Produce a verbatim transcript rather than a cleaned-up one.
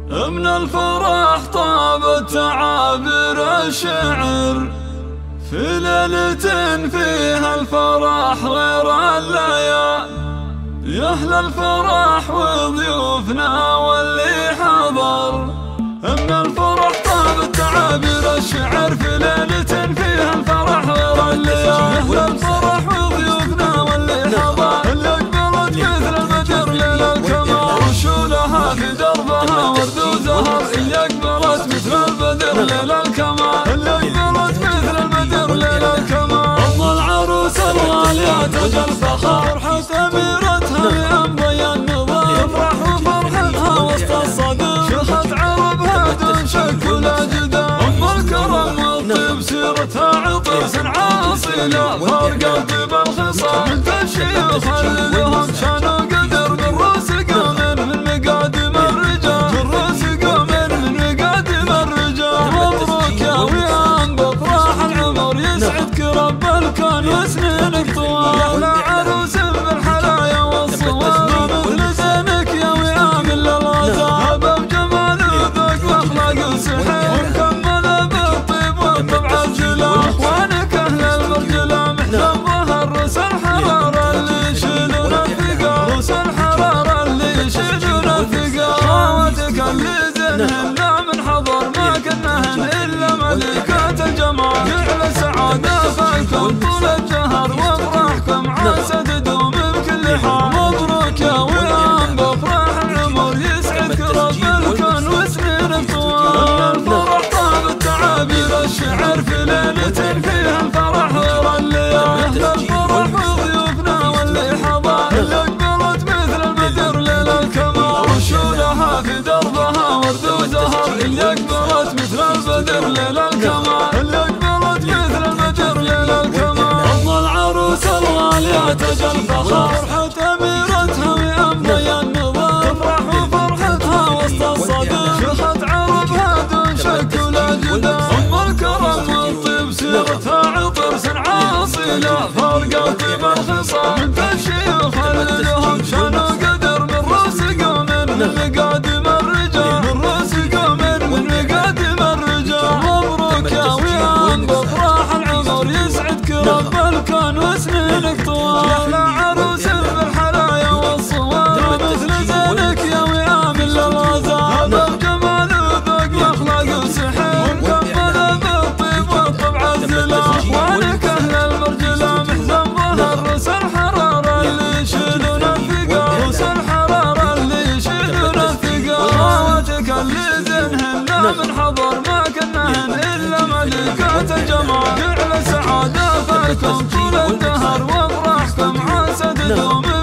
من الفرح طابت تعابير الشعر في ليلة فيها الفرح غير الليال. يا أهل الفرح وضيوفنا واللي حضر، من الفرح طابت تعابير الشعر في ليلة فيها الفرح غير الليال. يا أهل الفرح وضيوفنا واللي حضر، اللي أقبلت مثل البدر ليل الكمال، رشولها في دربها ورد وزهر. اللي أقبلت مثل البدر ليل الكمال، اللي أقبلت مثل البدر ليل الكمال. أم العروس الغالية تجى الفخر، فرحة أميرتها ينبغي النظام، يفرح وفرحتها وسط الصدر، شيخة عربها دون شك ولا جدال. أم الكرم والطيب سيرتها عطرس عاصلة، فرقة طيب الخصام من الشيوخ اللي لهم شان وقدر، بالروس قامن من مقادم الرجال، بالروس قامن من مقادم الرجال. مبروك يا ويان بفرح العمر، يسعدك رب الكون وسنينك طوال. لا عروس بالحلايا والصواب مثل زينك يا ويان الا الغزال، بجمال وذوق واخلاق وسحر، مكمله بالطيب والطبع الجلال. اخوانك اهل المرجله محزن ظهر، روس الحراره اللي يشيلون الثقال، روس الحراره اللي يشيلون الثقال. خواتك اللي زينهن من حضر، ما كنهن الا ملكات الجمال. يعلى سعاده فالكون طول الدهر، وافراحكم عسى تدوم بكل حال. مبروك يا ويان بفرح العمر، يسعدك رب الكون وسنينك طوال. الفرح طابت تعابير الشعر في ليلة فيها الفرح غير الليال. يا أهل الفرح وضيوفنا واللي حضر، اللي أقبلت مثل البدر ليل الكمال، رشولها في دربها ورد وزهر. اللي أقبلت مثل البدر ليل الكمال، اللي أقبلت مثل البدر ليل الكمال. أم العروس الغالية تجى الفخر، فرحة أميرتها وينبغي النظام، تفرح وفرحتها وسط الصدر، شيخة عربها دون شك ولا جدال. أم الكرم والطيب سيرتها عطرس عاصلة، فرقة طيب الخصام من الشيوخ اللي لهم شان وقدر، من روس قومن من مقادم الرجال، من روس قومن من مقادم الرجال. مبروك يا ويان بفرح العمر، يسعدك رب الكون وسنينك طوال. يا عروس بالحلايا والصواب مثل زينك يا ويان الا الغزال، بجمال وذوق واخلاق وسحر، مكمله بالطيب والطبع الزلال. اخوانك اهل المرجله محزن ظهر، روس الحراره اللي يشيلون الثقال، روس الحراره اللي يشيلون الثقال. خواتك اللي زينهن من حضر، ما كنهن الا ملكات الجمال. يعلى سعاده فالكون طول الدهر، وافراحكم عسى تدوم